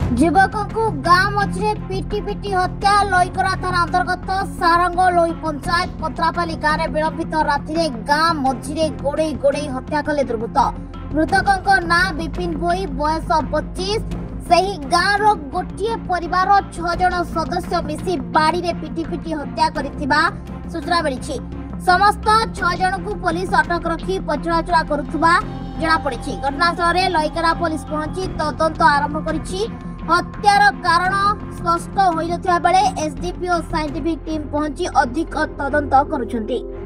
युवक को गांव मझे पिटी पिटी हत्या लईकरा थाना अंतर्गत सारंग लोई पंचायत पत्रापाली गाँव में विलंबित राति गांव मझे गोड़े गोड़े हत्या कले दुर्बृत्त। मृतक ना विपिन भोई बयस 25। सही गाँव गोटे परिवार 6 जन सदस्य मिसी बाड़ी रे पिटी पिटी हत्या करिथिबा सूचना मिली। समस्त 6 जन को पुलिस अटक रखी पचराचरा करुवा जनापड़ी। घटनास्थल में लईकरा पुलिस पहुंची तदंत आरंभ करिछि। हत्यार कारण स्पष्ट होई नथिबा बेले एसडीपीओ साइंटिफिक टीम पहुंची अधिक तदंत करुछंती।